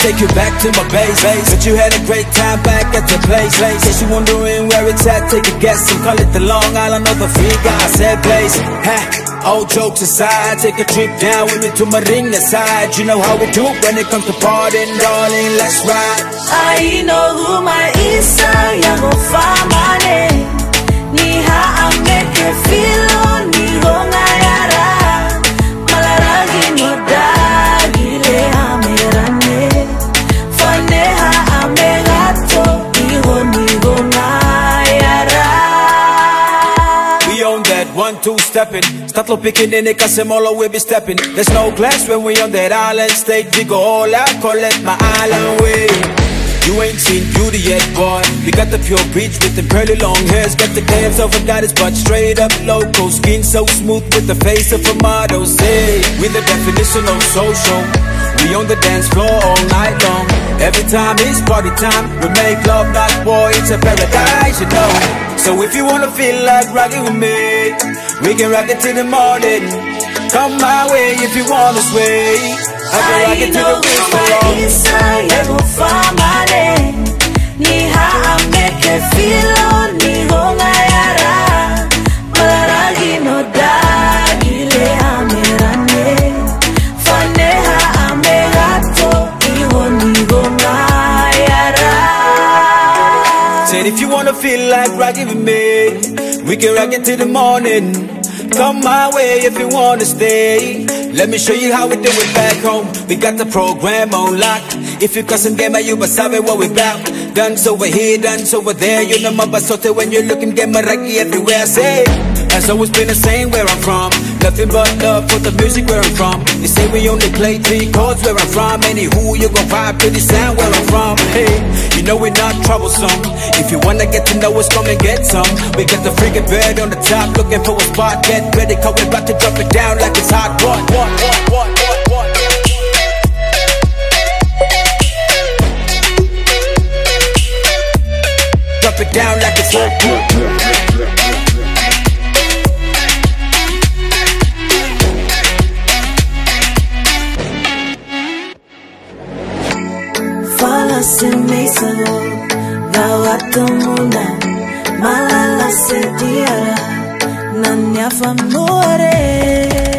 take you back to my base. But you had a great time back at the place. Guess you wondering where it's at, take a guess and call it the Long Island or the Freega. I said place. All jokes aside, take a trip down with me to my ring side. You know how we do when it comes to partying, darling, let's ride. I know who my isa yango famane. Ni ha ameke filo ni gonga yara. Malaragi no dagile amerane. Fane ha amegato iho ni gonga yara. We on that 1-2 stepping. Start picking in the Casemolo, we be stepping. There's no class when we on that island stage. We go all out, collect my island way. You ain't seen beauty yet, boy. We got the pure beach with the curly long hairs. Got the calves of a goddess, but straight up local. Skin so smooth with the face of a model. Say, we're the definition of social. We on the dance floor all night long. Every time it's party time, we make love, not war. It's a paradise, you know. So if you wanna feel like rocking with me, we can rock it till the morning. Come my way if you wanna sway. I can rock it till the wheels fall off. Ni ha ameke filo ni gonga yara. Malaragi no dagile amerane. Fane ha amegato iho ni gonga yara. Said if you wanna feel like rocking with me, we can rock it till the morning. Come my way if you wanna stay. Let me show you how we do it back home. We got the program on lock. If you custom game, you must have what we bout. Dance over here, dance over there. You know my basote when you're looking, get maraki everywhere. I say, has always been the same where I'm from. Nothing but love for the music where I'm from. They say we only play 3 chords where I'm from. Anywho, you gon' vibe to the sound where I'm from. Hey, you know we're not troublesome. If you wanna get to know us, come and get some. We got the freaking bed on the top, looking for a spot. Get ready, cause we're about to drop it down like it's hot. What? Drop it down like it's hot. Fala se me salo, gawato muna, malala se diara, nanya famore.